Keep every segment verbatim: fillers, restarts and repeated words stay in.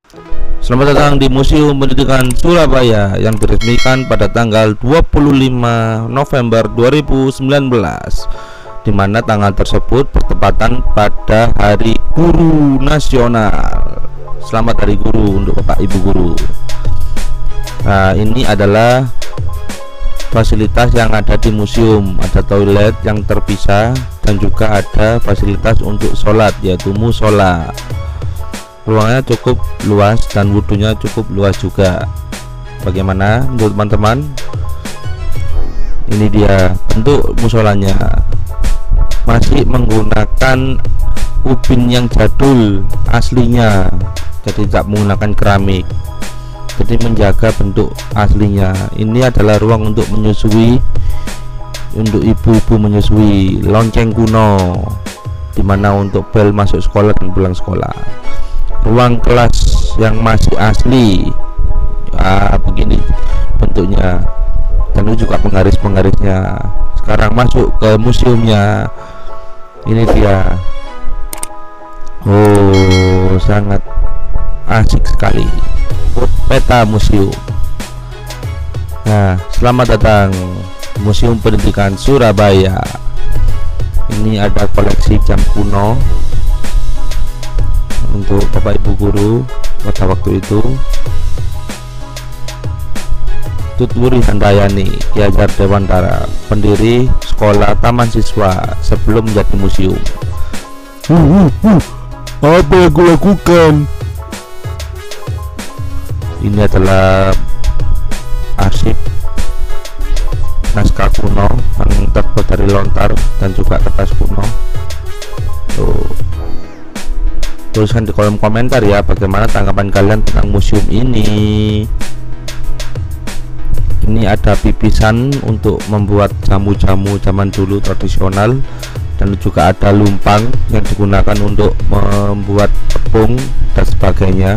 Selamat datang di Museum Pendidikan Surabaya yang diresmikan pada tanggal dua puluh lima November dua ribu sembilan belas, di mana tanggal tersebut bertepatan pada Hari Guru Nasional. Selamat Hari Guru untuk Bapak Ibu guru. Nah, ini adalah fasilitas yang ada di museum. Ada toilet yang terpisah dan juga ada fasilitas untuk sholat, yaitu musola. Ruangnya cukup luas dan wudhunya cukup luas juga. Bagaimana menurut teman-teman? Ini dia bentuk musolanya, masih menggunakan ubin yang jadul aslinya, jadi tidak menggunakan keramik, jadi menjaga bentuk aslinya. Ini adalah ruang untuk menyusui, untuk ibu-ibu menyusui, lonceng kuno, dimana untuk bel masuk sekolah dan pulang sekolah. Ruang kelas yang masih asli, ah, begini bentuknya, dan itu juga penggaris-penggarisnya. Sekarang masuk ke museumnya. Ini dia. Oh, sangat asik sekali peta museum. Nah, selamat datang Museum Pendidikan Surabaya. Ini ada koleksi jam kuno untuk Bapak Ibu guru pada waktu itu. Tutwuri Handayani, Ki Hajar Dewantara, pendiri sekolah taman siswa sebelum menjadi museum. Uh, uh, uh. Apa yang aku lakukan? Ini adalah arsip naskah kuno yang terbuat dari lontar dan juga kertas kuno. Tuh, tuliskan di kolom komentar ya, bagaimana tanggapan kalian tentang museum ini. Ini ada pipisan untuk membuat jamu-jamu zaman dulu tradisional, dan juga ada lumpang yang digunakan untuk membuat tepung dan sebagainya.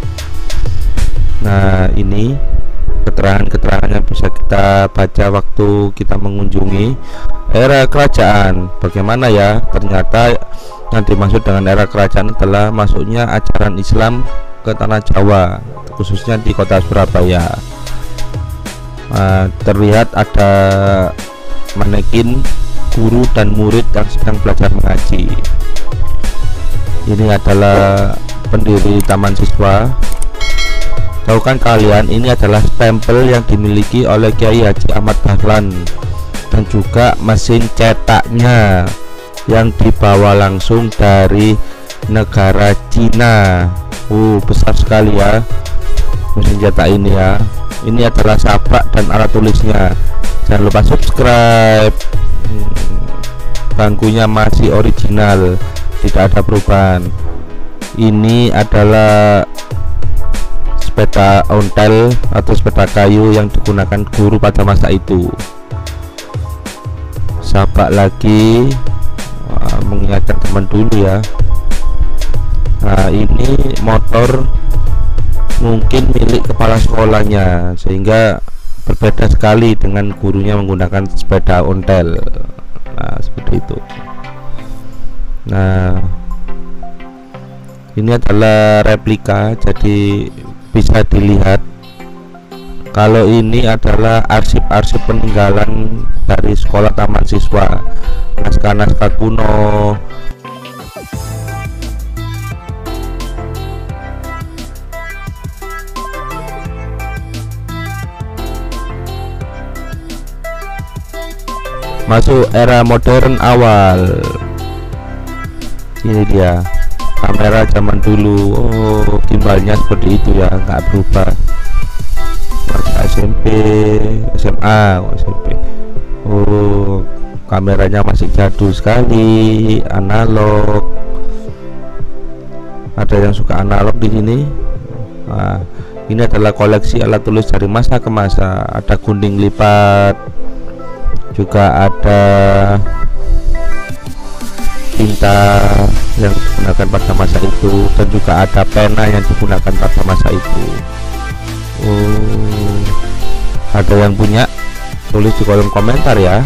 Nah, ini keterangan-keterangan yang bisa kita baca waktu kita mengunjungi era kerajaan. Bagaimana ya, ternyata yang dimaksud dengan era kerajaan adalah masuknya ajaran Islam ke tanah Jawa, khususnya di kota Surabaya. Nah, terlihat ada manekin guru dan murid yang sedang belajar mengaji. Ini adalah pendiri taman siswa. Tahukah kalian, ini adalah stempel yang dimiliki oleh Kiai Haji Ahmad Dahlan, dan juga mesin cetaknya yang dibawa langsung dari negara Cina. Uh, besar sekali ya mesin cetak ini ya. Ini adalah sabak dan alat tulisnya. Jangan lupa subscribe. Hmm, bangkunya masih original, tidak ada perubahan. Ini adalah sepeda ontel atau sepeda kayu yang digunakan guru pada masa itu. Sabak lagi. Wah, mengingatkan teman dulu ya. Nah, ini motor mungkin milik kepala sekolahnya, sehingga berbeda sekali dengan gurunya menggunakan sepeda ontel. Nah, seperti itu. Nah, ini adalah replika, jadi bisa dilihat kalau ini adalah arsip-arsip peninggalan dari sekolah taman siswa, naskah-naskah kuno. Masuk era modern awal. Ini dia kamera zaman dulu. Oh, gimbalnya seperti itu ya, nggak berubah. Masa S M P, S M A, oh, S M P. Oh, kameranya masih jadul sekali, analog. Ada yang suka analog di sini. Nah, ini adalah koleksi alat tulis dari masa ke masa. Ada gunting lipat, juga ada tinta yang digunakan pada masa itu, dan juga ada pena yang digunakan pada masa itu. Oh, ada yang punya? Tulis di kolom komentar ya.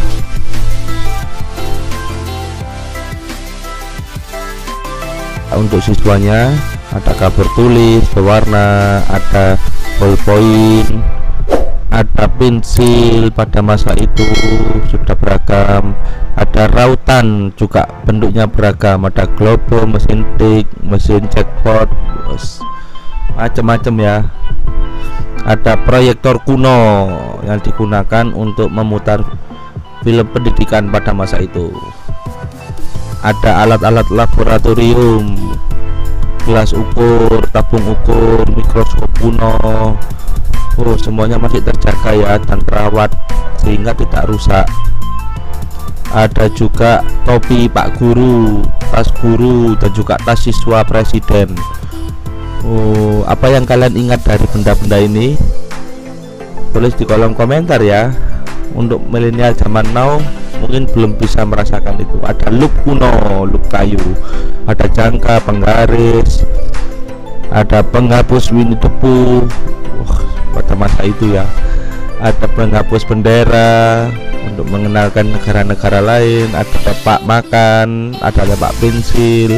Untuk siswanya ada cover tulis berwarna, ada ballpoint, ada pensil pada masa itu sudah beragam, ada rautan juga bentuknya beragam, ada globo, mesin tik, mesin jackpot, macam-macam ya. Ada proyektor kuno yang digunakan untuk memutar film pendidikan pada masa itu. Ada alat-alat laboratorium, gelas ukur, tabung ukur, mikroskop kuno. Oh, semuanya masih terjaga ya dan terawat sehingga tidak rusak. Ada juga topi Pak Guru, tas guru, dan juga tas siswa presiden. Oh, apa yang kalian ingat dari benda-benda ini? Tulis di kolom komentar ya. Untuk milenial zaman now mungkin belum bisa merasakan itu. Ada loop kuno, loop kayu, ada jangka, penggaris, ada penghapus Winnie the Pooh. Wah, pada masa itu ya. Ada penghapus bendera untuk mengenalkan negara-negara lain, ada tepak makan, ada tepak pensil,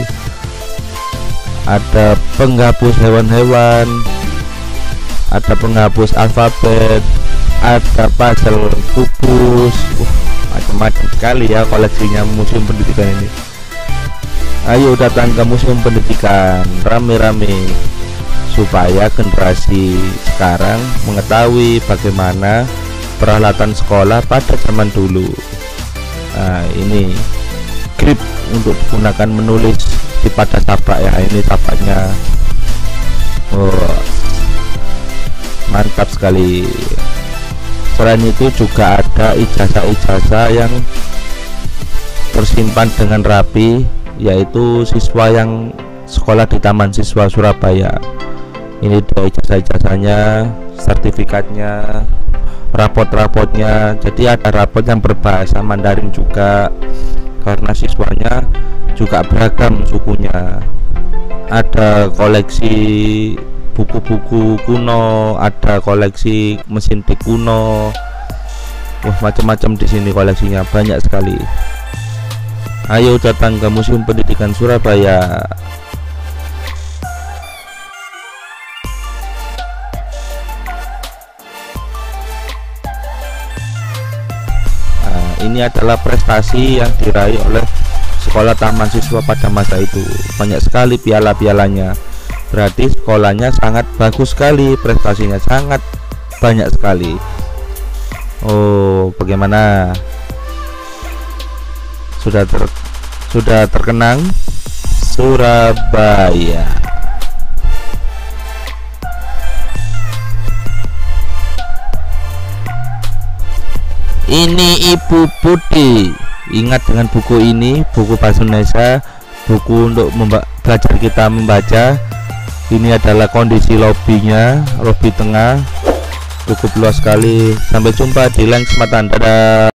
ada penghapus hewan-hewan, ada penghapus alfabet, ada puzzle kubus. uh, macam-macam sekali ya koleksinya museum pendidikan ini. Ayo datang ke museum pendidikan rame-rame supaya generasi sekarang mengetahui bagaimana peralatan sekolah pada zaman dulu. Nah, ini grip untuk digunakan menulis di pada tapak ya, ini tapaknya. Oh, mantap sekali. Selain itu juga ada ijazah-ijazah yang tersimpan dengan rapi, yaitu siswa yang sekolah di Taman Siswa Surabaya. Ini dia ijazah-ijazahnya, sertifikatnya, rapot-rapotnya. Jadi ada rapot yang berbahasa Mandarin juga karena siswanya juga beragam sukunya. Ada koleksi buku-buku kuno, ada koleksi mesin tik kuno. Wah, macam-macam di sini koleksinya, banyak sekali. Ayo datang ke Museum Pendidikan Surabaya. Nah, ini adalah prestasi yang diraih oleh sekolah Taman Siswa pada masa itu. Banyak sekali piala-pialanya. Berarti sekolahnya sangat bagus sekali, prestasinya sangat banyak sekali. Oh, bagaimana? Sudah ter, sudah terkenang Surabaya. Ini Ibu Putih. Ingat dengan buku ini, buku bahasa Indonesia, buku untuk belajar kita membaca. Ini adalah kondisi lobbynya, lobby tengah, cukup luas sekali. Sampai jumpa di lain kesempatan. Dadah.